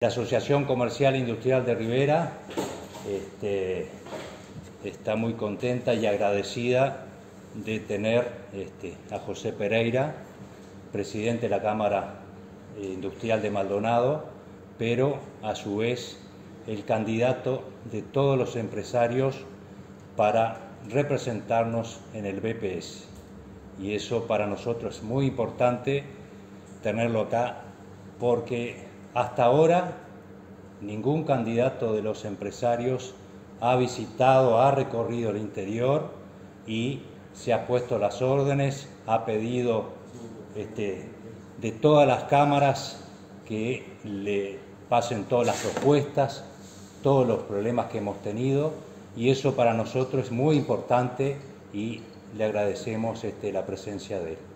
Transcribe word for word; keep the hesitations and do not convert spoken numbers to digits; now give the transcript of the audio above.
La Asociación Comercial e Industrial de Rivera este, está muy contenta y agradecida de tener este, a José Pereira, presidente de la Cámara Industrial de Maldonado, pero a su vez el candidato de todos los empresarios para representarnos en el B P S. Y eso para nosotros es muy importante tenerlo acá, porque hasta ahora ningún candidato de los empresarios ha visitado, ha recorrido el interior y se ha puesto las órdenes, ha pedido este, de todas las cámaras que le pasen todas las propuestas, todos los problemas que hemos tenido, y eso para nosotros es muy importante y le agradecemos este, la presencia de él.